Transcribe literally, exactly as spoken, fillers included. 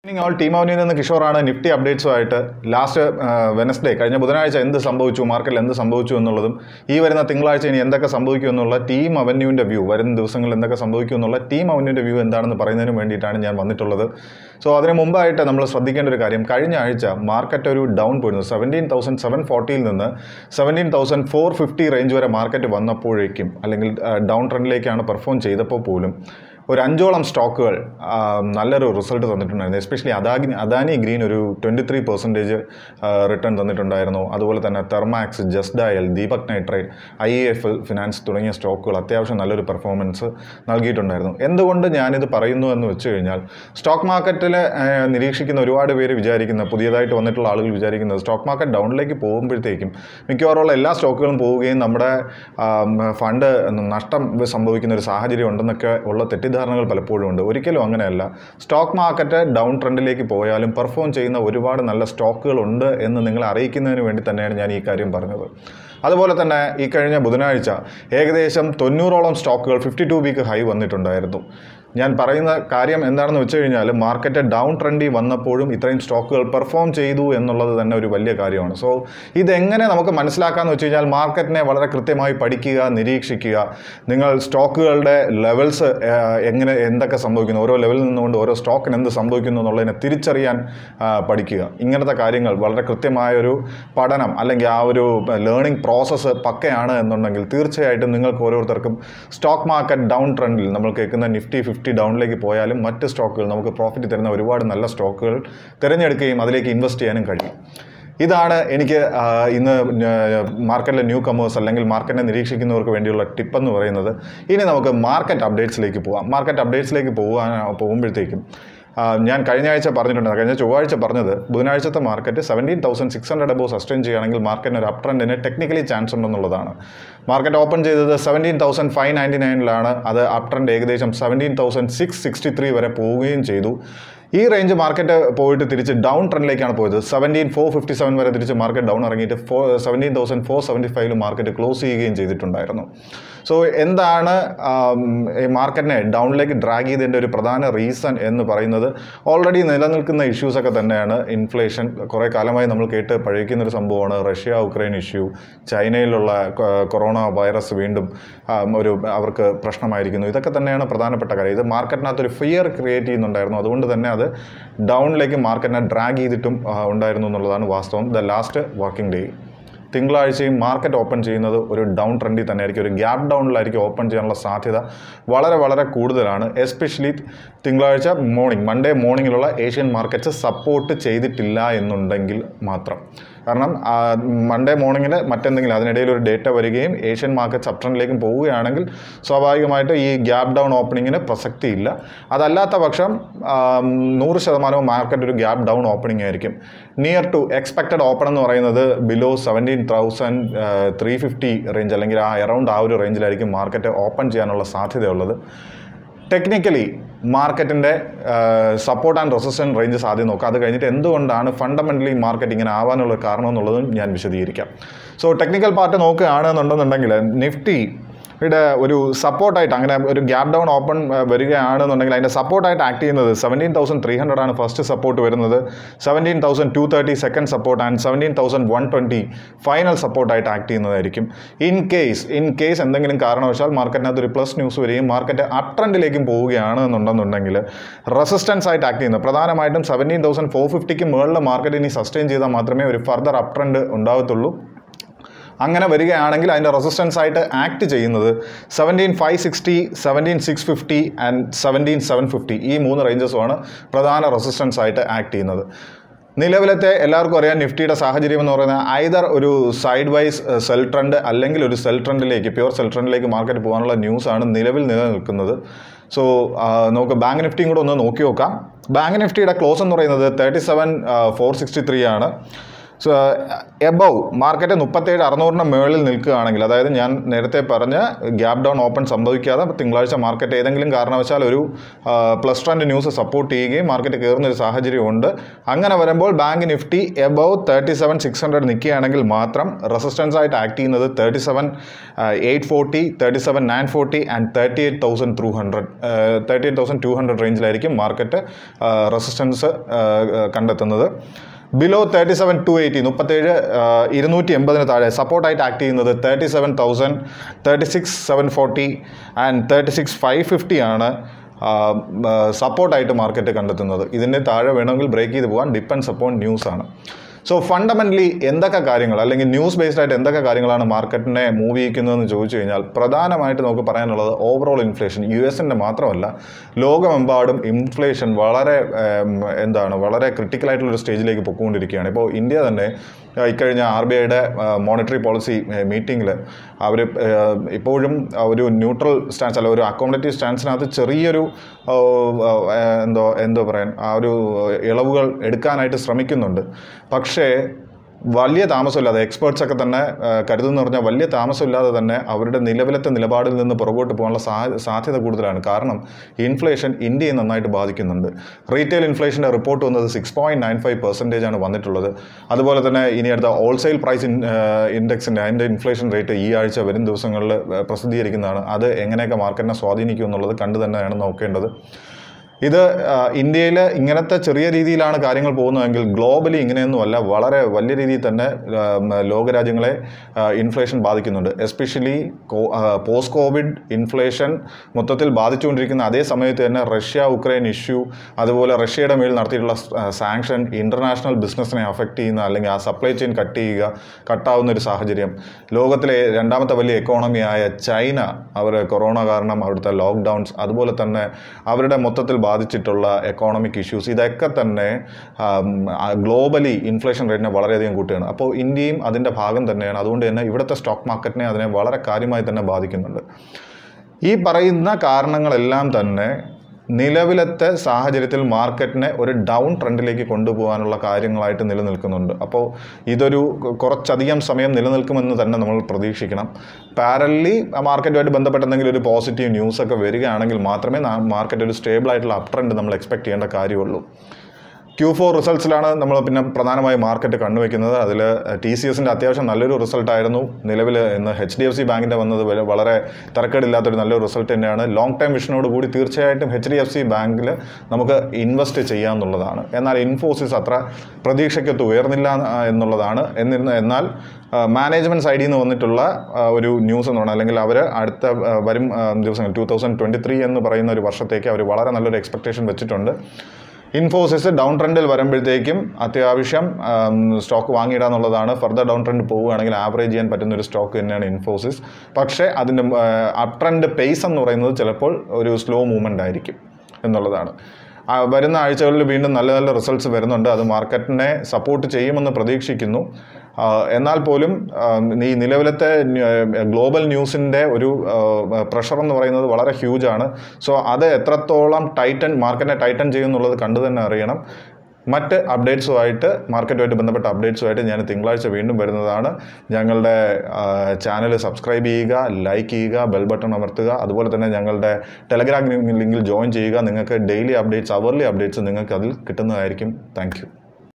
all team Avani and the Kishore and NIFTY updates last uh, Wednesday. Kajna Budanacha in the Sambuchu, market and the Sambuchu and Nolum. Even in the Tinglacha in Yendaka Sambuku Nola, team Avenue interview, wherein the Sangal and the Sambuku Nola, team Avenue interview and then the Paranam and Titan and Manitola. So, other Mumbai at Namla Sadikan Karim, Karina market down to seventeen thousand seven hundred forty in the seventeen thousand four hundred fifty range where a market one up for Kim, a little downtrend lake and a perform Chay the Populum. ഒരു അഞ്ചോളം സ്റ്റോക്കുകൾ നല്ലൊരു result തന്നിട്ടുണ്ടായിരുന്നു. Especially Adani Adani green ഒരു twenty three percentage return തന്നിട്ടുണ്ടായിരുന്നു. അതുപോലെ തന്നെ Thermax, Just Dial, Deepak nitrite, I F finance തുടങ്ങിയ സ്റ്റോക്കുകൾ അത്യാവശ്യം നല്ലൊരു പെർഫോമൻസ് നൽകിയിട്ടുണ്ടായിരുന്നു. എന്തുകൊണ്ട് ഞാനിത് പറയുന്നു എന്ന് വെച്ച് കഴിഞ്ഞാൽ സ്റ്റോക്ക് മാർക്കറ്റിൽ നിരീക്ഷിക്കുന്ന ഒരുപാട് പേര് വിചാരിക്കുന്ന പുതിയതായിട്ട് വന്നിട്ടുള്ള ആളുകൾ വിചാരിക്കുന്നത് സ്റ്റോക്ക് മാർക്കറ്റ് ഡൗണിലേക്ക് പോകുമ്പോഴത്തേക്കും മിക്കവാറുള്ള എല്ലാ സ്റ്റോക്കുകളും പോവുകയും നമ്മുടെ ഫണ്ട് നഷ്ടം സംഭവിക്കുന്ന ഒരു സാഹചര്യം ഉണ്ടെന്നൊക്കെ ഉള്ള തെറ്റിദ്ധാരണ ധാരണകൾ പലപ്പോഴും ഉണ്ട്. ഒരിക്കലും അങ്ങനെയല്ല. സ്റ്റോക്ക് മാർക്കറ്റ് ഡൗൺ ട്രെൻഡിലേക്ക് പോയാലും പെർഫോം ചെയ്യുന്ന ഒരുപാട് നല്ല സ്റ്റോക്കുകൾ ഉണ്ട് എന്ന് നിങ്ങളെ അറിയിക്കുന്നതിന് വേണ്ടി തന്നെയാണ് ഞാൻ ഈ കാര്യം പറഞ്ഞത്. അതുപോലെ തന്നെ ഈ കഴിഞ്ഞ ബുധനാഴ്ച ഏകദേശം തൊണ്ണൂറോളം സ്റ്റോക്കുകൾ ഫിഫ്റ്റി ടു വീക്ക് ഹൈ വന്നിട്ടുണ്ടായിരുന്നു. ഞാൻ പറയുന്ന കാര്യം എന്താണെന്ന് വെച്ച് കഴിഞ്ഞാൽ മാർക്കറ്റ് ഡൗൺ ട്രെൻഡിൽ വന്നപ്പോഴും ഇത്രയും സ്റ്റോക്കുകൾ പെർഫോം ചെയ്തു എന്നുള്ളത് തന്നെ ഒരു വലിയ കാര്യമാണ്. സോ ഇതെങ്ങനെ നമുക്ക് മനസ്സിലാക്കാമെന്ന് വെച്ച് കഴിഞ്ഞാൽ മാർക്കറ്റിനെ വളരെ കൃത്യമായി പഠിക്കുക, നിരീക്ഷിക്കുക. നിങ്ങൾ സ്റ്റോക്കുകളുടെ ലെവൽസ് എങ്ങനെ എന്തൊക്കെ സംഭവിക്കുന്നു, ഓരോ ലെവലിൽ നിന്നുകൊണ്ട് ഓരോ സ്റ്റോക്കിന് എന്ത് സംഭവിക്കുന്നു എന്നുള്ളതിനെ തിരിച്ചറിയാൻ പഠിക്കുക. ഇങ്ങനത്തെ കാര്യങ്ങൾ വളരെ കൃത്യമായൊരു പഠനം അല്ലെങ്കിൽ ആ ഒരു ലേണിംഗ് പ്രോസസ്സ് പക്കയാണ് എന്നുണ്ടെങ്കിൽ തീർച്ചയായിട്ടും നിങ്ങൾക്ക് ഓരോരുത്തർക്കും സ്റ്റോക്ക് മാർക്കറ്റ് ഡൗൺ ട്രെൻഡിൽ നമ്മൾ കേൾക്കുന്ന നിഫ്റ്റി ഫിഫ്റ്റി ഡൗണിലേക്ക് പോയാലും മറ്റ് സ്റ്റോക്കുകൾ നമുക്ക് പ്രോഫിറ്റ് തരുന്ന ഒരുപാട് നല്ല സ്റ്റോക്കുകൾ തിരഞ്ഞെടുക്കുകയും അതിലേക്ക് ഇൻവെസ്റ്റ് ചെയ്യാനും കഴിയും. ഇതാണ് എനിക്ക് ഇന്ന് മാർക്കറ്റിലെ ന്യൂ കമേഴ്സ് അല്ലെങ്കിൽ മാർക്കറ്റിനെ നിരീക്ഷിക്കുന്നവർക്ക് വേണ്ടിയുള്ള ടിപ്പ് എന്ന് പറയുന്നത്. ഇനി നമുക്ക് മാർക്കറ്റ് അപ്ഡേറ്റ്സിലേക്ക് പോകാം. മാർക്കറ്റ് അപ്ഡേറ്റ്സിലേക്ക് പോകാൻ പോകുമ്പോഴത്തേക്കും ഞാൻ കഴിഞ്ഞ ആഴ്ച പറഞ്ഞിട്ടുണ്ട്, കഴിഞ്ഞ ചൊവ്വാഴ്ച പറഞ്ഞത് ബുധനാഴ്ചത്തെ market seventeen thousand six hundred above sustain ചെയ്യുകയാണെങ്കിൽ മാർക്കറ്റിന് ഒരു അപ് ട്രെൻഡിന് ടെക്നിക്കലി ചാൻസ് ഉണ്ടെന്നുള്ളതാണ്. മാർക്കറ്റ് ഓപ്പൺ ചെയ്തത് സെവൻറ്റീൻ തൗസൻഡ് ഫൈവ് നയൻറ്റി നയനിലാണ്. അത് അപ് ട്രെൻഡ് ഏകദേശം seventeen thousand six sixty three വരെ പോവുകയും ചെയ്തു. ഈ റേഞ്ച് മാർക്കറ്റ് പോയിട്ട് തിരിച്ച് ഡൗൺ ട്രെൻഡിലേക്കാണ് പോയത്. സെവൻറ്റീൻ ഫോർ ഫിഫ്റ്റി സെവൻ വരെ തിരിച്ച് മാർക്കറ്റ് ഡൗൺ ഇറങ്ങിയിട്ട് four seventeen thousand four seventy ഫൈവിൽ മാർക്കറ്റ് ക്ലോസ് ചെയ്യുകയും ചെയ്തിട്ടുണ്ടായിരുന്നു. സോ എന്താണ് ഈ മാർക്കറ്റിനെ ഡൗണിലേക്ക് ഡ്രാഗ് ചെയ്തതിൻ്റെ ഒരു പ്രധാന റീസൺ എന്ന് പറയുന്നത് ഓൾറെഡി നിലനിൽക്കുന്ന ഇഷ്യൂസൊക്കെ തന്നെയാണ്. ഇൻഫ്ലേഷൻ കുറേ കാലമായി നമ്മൾ കേട്ട് പഴയ്ക്കുന്നൊരു സംഭവമാണ്. റഷ്യ ഉക്രൈൻ ഇഷ്യൂ, ചൈനയിലുള്ള കൊറോണ വൈറസ് വീണ്ടും ഒരു അവർക്ക് പ്രശ്നമായിരിക്കുന്നു. ഇതൊക്കെ തന്നെയാണ് പ്രധാനപ്പെട്ട കാര്യം. ഇത് മാർക്കറ്റിനകത്തൊരു ഫിയർ ക്രിയേറ്റ് ചെയ്യുന്നുണ്ടായിരുന്നു. അതുകൊണ്ട് തന്നെ അത് ഡൗണിലേക്ക് മാർക്കറ്റിനെ ഡ്രാഗ് ചെയ്തിട്ടും ഉണ്ടായിരുന്നു എന്നുള്ളതാണ് വാസ്തവം. ദ ലാസ്റ്റ് വർക്കിംഗ് ഡേ തിങ്കളാഴ്ചയും മാർക്കറ്റ് ഓപ്പൺ ചെയ്യുന്നത് ഒരു ഡൗൺ ട്രെൻഡിൽ തന്നെ ആയിരിക്കും, ഒരു ഗ്യാപ്പ് ഡൗണിലായിരിക്കും ഓപ്പൺ ചെയ്യാനുള്ള സാധ്യത വളരെ വളരെ കൂടുതലാണ്. എസ്പെഷ്യലി തിങ്കളാഴ്ച മോർണിംഗ് മൺഡേ മോർണിംഗിലുള്ള ഏഷ്യൻ മാർക്കറ്റ്സ് സപ്പോർട്ട് ചെയ്തിട്ടില്ല എന്നുണ്ടെങ്കിൽ മാത്രം. കാരണം മൺഡേ മോർണിംഗിൽ മറ്റെന്തെങ്കിലും അതിനിടയിൽ ഒരു ഡേറ്റ വരികയും ഏഷ്യൻ മാർക്കറ്റ്സ് അപ് ട്രെൻഡിലേക്കും പോവുകയാണെങ്കിൽ സ്വാഭാവികമായിട്ട് ഈ ഗ്യാപ്പ് ഡൗൺ ഓപ്പണിങ്ങിന് പ്രസക്തിയില്ല. അതല്ലാത്ത പക്ഷം നൂറ് ശതമാനവും മാർക്കറ്റ് ഒരു ഗ്യാപ്പ് ഡൗൺ ഓപ്പണിംഗ് ആയിരിക്കും. നിയർ ടു എക്സ്പെക്റ്റഡ് ഓപ്പൺ എന്ന് പറയുന്നത് below seventeen thousand three fifty range അല്ലെങ്കിൽ ആ അറൗണ്ട് ആ ഒരു റേഞ്ചിലായിരിക്കും മാർക്കറ്റ് ഓപ്പൺ ചെയ്യാനുള്ള സാധ്യതയുള്ളത്. ടെക്നിക്കലി മാർക്കറ്റിൻ്റെ സപ്പോർട്ട് ആൻഡ് റെസിസ്റ്റൻസ് റേഞ്ചസ് ആദ്യം നോക്കാം. അത് കഴിഞ്ഞിട്ട് എന്തുകൊണ്ടാണ് ഫണ്ടമെൻ്റലി മാർക്കറ്റ് ഇങ്ങനെ ആവാനുള്ള കാരണം എന്നുള്ളതും ഞാൻ വിശദീകരിക്കാം. സോ ടെക്നിക്കൽ പാർട്ട് നോക്കുകയാണെന്നുണ്ടെന്നുണ്ടെങ്കിൽ നിഫ്റ്റി ഇവിടെ ഒരു സപ്പോർട്ടായിട്ട് അങ്ങനെ ഒരു ഗ്യാപ്പ് ഡൗൺ ഓപ്പൺ വരികയാണെന്നുണ്ടെങ്കിൽ അതിൻ്റെ സപ്പോർട്ടായിട്ട് ആക്ട് ചെയ്യുന്നത് സെവൻറ്റീൻ തൗസൻഡ് ത്രീ ഹൺഡ്രഡ് ആണ് ഫസ്റ്റ് സപ്പോർട്ട് വരുന്നത്, seventeen thousand two thirty second support and seventeen thousand one twenty final സപ്പോർട്ടായിട്ട് ആക്ട് ചെയ്യുന്നതായിരിക്കും. ഇൻ കേസ് ഇൻ കേസ് എന്തെങ്കിലും കാരണവശാൽ മാർക്കറ്റിനകത്ത് ഒരു പ്ലസ് ന്യൂസ് വരികയും മാർക്കറ്റ് അപ് ട്രെൻഡിലേക്കും പോവുകയാണ് എന്നുണ്ടെന്നുണ്ടെങ്കിൽ റെസിസ്റ്റൻസ് ആയിട്ട് ആക്ട് ചെയ്യുന്നത് പ്രധാനമായിട്ടും സെവൻറ്റീൻ തൗസൻഡ് ഫോർ ഫിഫ്റ്റിക്ക് മുകളിൽ മാർക്കറ്റ് ഇനി സസ്റ്റെയിൻ ചെയ്താൽ മാത്രമേ ഒരു ഫർദർ അപ് ട്രെൻഡ് ഉണ്ടാകത്തുള്ളൂ. അങ്ങനെ വരികയാണെങ്കിൽ അതിൻ്റെ റെസിസ്റ്റൻസ് ആയിട്ട് ആക്ട് ചെയ്യുന്നത് seventeen five sixty, seventeen six fifty and seventeen seven fifty ഈ മൂന്ന് റേഞ്ചസുമാണ് പ്രധാന റെസിസ്റ്റൻസ് ആയിട്ട് ആക്ട് ചെയ്യുന്നത്. നിലവിലത്തെ എല്ലാവർക്കും അറിയാം നിഫ്റ്റിയുടെ സാഹചര്യം എന്ന് പറയുന്നത് ഐദർ ഒരു സൈഡ് വൈസ് സെൽ ട്രെൻഡ് അല്ലെങ്കിൽ ഒരു സെൽ ട്രെൻഡിലേക്ക് പ്യുവർ സെൽ ട്രെൻഡിലേക്ക് മാർക്കറ്റ് പോകാനുള്ള ന്യൂസാണ് നിലവിൽ നിലനിൽക്കുന്നത്. സോ നമുക്ക് ബാങ്ക് നിഫ്റ്റിയും കൂടെ ഒന്ന് നോക്കി നോക്കാം. ബാങ്ക് നിഫ്റ്റിയുടെ ക്ലോസ് എന്ന് പറയുന്നത് thirty seven four sixty three ആണ്. സോ എബവ് മാർക്കറ്റ് മുപ്പത്തേഴ് അറുന്നൂറിന് മുകളിൽ നിൽക്കുകയാണെങ്കിൽ, അതായത് ഞാൻ നേരത്തെ പറഞ്ഞ ഗ്യാപ് ഡൗൺ ഓപ്പൺ സംഭവിക്കാതെ തിങ്കളാഴ്ച മാർക്കറ്റ് ഏതെങ്കിലും കാരണവശാൽ ഒരു പ്ലസ് ട്രെൻഡ് ന്യൂസ് സപ്പോർട്ട് ചെയ്യുകയും മാർക്കറ്റ് കയറുന്നൊരു സാഹചര്യമുണ്ട്. അങ്ങനെ വരുമ്പോൾ bank Nifty above thirty seven six hundred നിൽക്കുകയാണെങ്കിൽ മാത്രം റെസിസ്റ്റൻസ് ആയിട്ട് ആക്ട് ചെയ്യുന്നത് thirty seven eight forty thirty seven nine forty and thirty eight thousand three hundred thirty eight thousand two hundred റേഞ്ചിലായിരിക്കും മാർക്കറ്റ് റെസിസ്റ്റൻസ് കണ്ടെത്തുന്നത്. Below thirty seven two eighty മുപ്പത്തേഴ് ഇരുന്നൂറ്റി എൺപതിന് താഴെ സപ്പോർട്ടായിട്ട് ആക്ട് ചെയ്യുന്നത് thirty seven thousand thirty six seven forty and thirty six five fifty ആണ് സപ്പോർട്ടായിട്ട് മാർക്കറ്റ് കണ്ടെത്തുന്നത്. ഇതിൻ്റെ താഴെ വേണമെങ്കിൽ ബ്രേക്ക് ചെയ്ത് പോകാൻ ഡിപ്പെൻഡ്സ് അപ്പോൺ ന്യൂസാണ്. സോ ഫണ്ടമെൻ്റലി എന്തൊക്കെ കാര്യങ്ങൾ അല്ലെങ്കിൽ ന്യൂസ് ബേസ്ഡ് ആയിട്ട് എന്തൊക്കെ കാര്യങ്ങളാണ് മാർക്കറ്റിനെ മൂവ് ചെയ്യിക്കുന്നതെന്ന് ചോദിച്ചു കഴിഞ്ഞാൽ പ്രധാനമായിട്ട് നമുക്ക് പറയാനുള്ളത് ഓവറോൾ ഇൻഫ്ലേഷൻ. യു എസിൻ്റെ മാത്രമല്ല ലോകമെമ്പാടും ഇൻഫ്ലേഷൻ വളരെ എന്താണ് വളരെ ക്രിട്ടിക്കലായിട്ടുള്ളൊരു സ്റ്റേജിലേക്ക് പൊയ്ക്കൊണ്ടിരിക്കുകയാണ്. ഇപ്പോൾ ഇന്ത്യ തന്നെ ഇക്കഴിഞ്ഞ ആർ ബി ഐയുടെ മോണിറ്ററി പോളിസി മീറ്റിങ്ങിൽ അവർ ഇപ്പോഴും ഒരു ന്യൂട്രൽ സ്റ്റാൻസ് അല്ല ഒരു അക്കോമഡേറ്റീവ് സ്റ്റാൻസിനകത്ത് ചെറിയൊരു എന്തോ എന്തോ പറയാൻ ആ ഒരു ഇളവുകൾ എടുക്കാനായിട്ട് ശ്രമിക്കുന്നുണ്ട്. പക്ഷേ വലിയ താമസമില്ലാതെ എക്സ്പേർട്സ് ഒക്കെ തന്നെ കരുതുന്നു പറഞ്ഞാൽ വലിയ താമസമില്ലാതെ തന്നെ അവരുടെ നിലവിലത്തെ നിലപാടിൽ നിന്ന് പുറകോട്ട് പോകാനുള്ള സാധ്യത കൂടുതലാണ്. കാരണം ഇൻഫ്ലേഷൻ ഇന്ത്യയെ നന്നായിട്ട് ബാധിക്കുന്നുണ്ട്. റീറ്റെയിൽ ഇൻഫ്ലേഷൻ്റെ റിപ്പോർട്ട് വന്നത് six point nine five percentage ആണ് വന്നിട്ടുള്ളത്. അതുപോലെ തന്നെ ഇനി അടുത്ത ഹോൾസെയിൽ പ്രൈസ് ഇൻഡെക്സിൻ്റെ അതിൻ്റെ ഇൻഫ്ലേഷൻ റേറ്റ് ഈ ആഴ്ച വരും ദിവസങ്ങളിൽ പ്രസിദ്ധീകരിക്കുന്നതാണ്. അത് എങ്ങനെയൊക്കെ മാർക്കറ്റിനെ സ്വാധീനിക്കും എന്നുള്ളത് കണ്ടു തന്നെയാണ് നോക്കേണ്ടത്. ഇത് ഇന്ത്യയിൽ ഇങ്ങനത്തെ ചെറിയ രീതിയിലാണ് കാര്യങ്ങൾ പോകുന്നതെങ്കിൽ ഗ്ലോബലി ഇങ്ങനെയൊന്നുമല്ല, വളരെ വലിയ രീതിയിൽ തന്നെ ലോകരാജ്യങ്ങളെ ഇൻഫ്ലേഷൻ ബാധിക്കുന്നുണ്ട്. എസ്പെഷ്യലി പോസ്റ്റ് കോവിഡ് ഇൻഫ്ലേഷൻ മൊത്തത്തിൽ ബാധിച്ചുകൊണ്ടിരിക്കുന്ന അതേ സമയത്ത് തന്നെ റഷ്യ ഉക്രൈൻ ഇഷ്യൂ, അതുപോലെ റഷ്യയുടെ മേൽ നടത്തിയിട്ടുള്ള സാങ്ഷൻ ഇൻ്റർനാഷണൽ ബിസിനസ്സിനെ അഫക്റ്റ് ചെയ്യുന്ന അല്ലെങ്കിൽ ആ സപ്ലൈ ചെയിൻ കട്ട് ചെയ്യുക കട്ടാവുന്ന ഒരു സാഹചര്യം. ലോകത്തിലെ രണ്ടാമത്തെ വലിയ എക്കോണമിയായ ചൈന അവർ കൊറോണ കാരണം അവിടുത്തെ ലോക്ക്ഡൗൺസ്, അതുപോലെ തന്നെ അവരുടെ മൊത്തത്തിൽ ബാധിച്ചിട്ടുള്ള എക്കോണമിക് ഇഷ്യൂസ്, ഇതൊക്കെ തന്നെ ഗ്ലോബലി ഇൻഫ്ലേഷൻ റേറ്റിനെ വളരെയധികം കൂട്ടുകയാണ്. അപ്പോൾ ഇന്ത്യയും അതിൻ്റെ ഭാഗം തന്നെയാണ്. അതുകൊണ്ട് തന്നെ ഇവിടുത്തെ സ്റ്റോക്ക് മാർക്കറ്റിനെ അതിനെ വളരെ കാര്യമായി തന്നെ ബാധിക്കുന്നുണ്ട്. ഈ പറയുന്ന കാരണങ്ങളെല്ലാം തന്നെ നിലവിലത്തെ സാഹചര്യത്തിൽ മാർക്കറ്റിനെ ഒരു ഡൗൺ ട്രെൻഡിലേക്ക് കൊണ്ടുപോകാനുള്ള കാര്യങ്ങളായിട്ട് നിലനിൽക്കുന്നുണ്ട്. അപ്പോൾ ഇതൊരു കുറച്ചധികം സമയം നിലനിൽക്കുമെന്ന് തന്നെ നമ്മൾ പ്രതീക്ഷിക്കണം. പാരലി മാർക്കറ്റുമായിട്ട് ബന്ധപ്പെട്ട എന്തെങ്കിലും ഒരു പോസിറ്റീവ് ന്യൂസൊക്കെ വരികയാണെങ്കിൽ മാത്രമേ മാർക്കറ്റ് ഒരു സ്റ്റേബിൾ ആയിട്ടുള്ള അപ് ട്രെൻഡ് നമ്മൾ എക്സ്പെക്ട് ചെയ്യേണ്ട കാര്യമുള്ളൂ. ക്യൂ ഫോർ റിസൾട്ട്സിലാണ് നമ്മൾ പിന്നെ പ്രധാനമായും മാർക്കറ്റ് കണ്ടുവയ്ക്കുന്നത്. അതിൽ ടി സി എസിൻ്റെ അത്യാവശ്യം നല്ലൊരു റിസൾട്ടായിരുന്നു. നിലവിൽ ഇന്ന് എച്ച് ഡി എഫ് സി ബാങ്കിൻ്റെ വന്നത് വളരെ തരക്കേടില്ലാത്തൊരു നല്ലൊരു റിസൾട്ട് തന്നെയാണ്. ലോങ് ടൈം വിഷനോട് കൂടി തീർച്ചയായിട്ടും എച്ച് ഡി എഫ് സി ബാങ്കിൽ നമുക്ക് ഇൻവെസ്റ്റ് ചെയ്യാമെന്നുള്ളതാണ്. എന്നാൽ ഇൻഫോസിസ് അത്ര പ്രതീക്ഷയ്ക്കൊത്ത് ഉയർന്നില്ല എന്നുള്ളതാണ്. എന്നിരുന്ന എന്നാൽ മാനേജ്മെൻറ്റ് സൈഡിൽ നിന്ന് വന്നിട്ടുള്ള ഒരു ന്യൂസ് എന്ന് പറഞ്ഞാൽ അല്ലെങ്കിൽ അവർ അടുത്ത വരും ദിവസങ്ങൾ ടു തൗസൻഡ് ട്വൻറ്റി ത്രീ എന്ന് പറയുന്ന ഒരു വർഷത്തേക്ക് അവർ വളരെ നല്ലൊരു എക്സ്പെക്റ്റേഷൻ വെച്ചിട്ടുണ്ട്. ഇൻഫോസിസ് ഡൗൺ ട്രെൻഡിൽ വരുമ്പോഴത്തേക്കും അത്യാവശ്യം സ്റ്റോക്ക് വാങ്ങിയിടാന്നുള്ളതാണ്. ഫർദർ ഡൗൺ ട്രെൻഡ് പോവുകയാണെങ്കിൽ ആവറേജ് ചെയ്യാൻ പറ്റുന്ന ഒരു സ്റ്റോക്ക് തന്നെയാണ് ഇൻഫോസിസ്. പക്ഷേ അതിൻ്റെ അപ് ട്രെൻഡ് പേസ് എന്ന് പറയുന്നത് ചിലപ്പോൾ ഒരു സ്ലോ മൂവ്മെൻ്റ് ആയിരിക്കും എന്നുള്ളതാണ്. വരുന്ന ആഴ്ചകളിൽ വീണ്ടും നല്ല നല്ല റിസൾട്ട്സ് വരുന്നുണ്ട്. അത് മാർക്കറ്റിനെ സപ്പോർട്ട് ചെയ്യുമെന്ന് പ്രതീക്ഷിക്കുന്നു. എന്നാൽ പോലും ഈ നിലവിലത്തെ ഗ്ലോബൽ ന്യൂസിൻ്റെ ഒരു പ്രഷർ എന്ന് പറയുന്നത് വളരെ ഹ്യൂജാണ്. സോ അത് എത്രത്തോളം ടൈറ്റൻ മാർക്കറ്റിനെ ടൈറ്റൻ ചെയ്യുമെന്നുള്ളത് കണ്ടു തന്നെ അറിയണം. മറ്റ് അപ്ഡേറ്റ്സുമായിട്ട് മാർക്കറ്റുമായിട്ട് ബന്ധപ്പെട്ട അപ്ഡേറ്റ്സുമായിട്ട് ഞാൻ തിങ്കളാഴ്ച വീണ്ടും വരുന്നതാണ്. ഞങ്ങളുടെ ചാനൽ സബ്സ്ക്രൈബ് ചെയ്യുക, ലൈക്ക് ചെയ്യുക, ബെൽ ബട്ടൺ അമർത്തുക. അതുപോലെ തന്നെ ഞങ്ങളുടെ ടെലഗ്രാം ലിങ്കിൽ ജോയിൻ ചെയ്യുക. നിങ്ങൾക്ക് ഡെയിലി അപ്ഡേറ്റ്സ് അവർലി അപ്ഡേറ്റ്സ് നിങ്ങൾക്ക് അതിൽ കിട്ടുന്നതായിരിക്കും. Thank U.